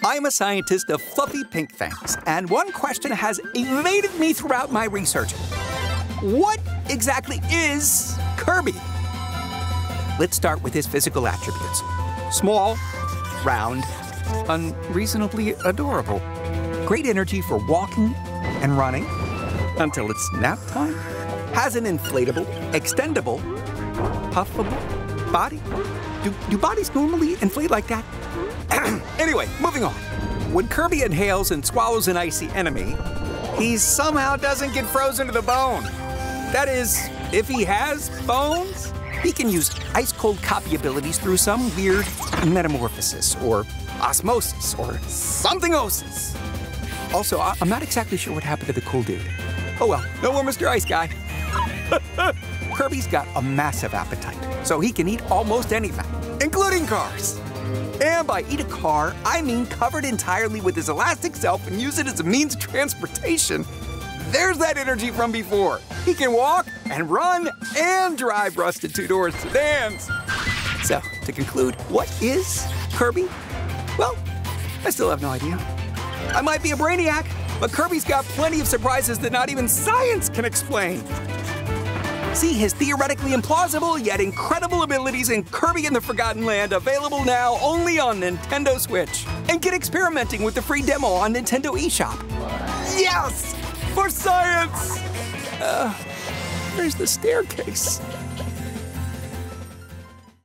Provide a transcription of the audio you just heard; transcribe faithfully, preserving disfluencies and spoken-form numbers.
I'm a scientist of fluffy pink things, and one question has evaded me throughout my research. What exactly is Kirby? Let's start with his physical attributes. Small, round, unreasonably adorable. Great energy for walking and running until it's nap time. Has an inflatable, extendable, puffable body. Do, do bodies normally inflate like that? Anyway, moving on. When Kirby inhales and swallows an icy enemy, he somehow doesn't get frozen to the bone. That is, if he has bones, he can use ice-cold copy abilities through some weird metamorphosis or osmosis or something-osis. Also, I I'm not exactly sure what happened to the cool dude. Oh well, no more Mister Ice Guy. Kirby's got a massive appetite, so he can eat almost anything, including cars. And by eat a car, I mean covered entirely with his elastic self and use it as a means of transportation. There's that energy from before. He can walk and run and drive rusted two-door sedans. So, to conclude, what is Kirby? Well, I still have no idea. I might be a brainiac, but Kirby's got plenty of surprises that not even science can explain. See his theoretically implausible yet incredible abilities in Kirby and the Forgotten Land, available now only on Nintendo Switch. And get experimenting with the free demo on Nintendo eShop. Yes! For science! Uh, where's the staircase?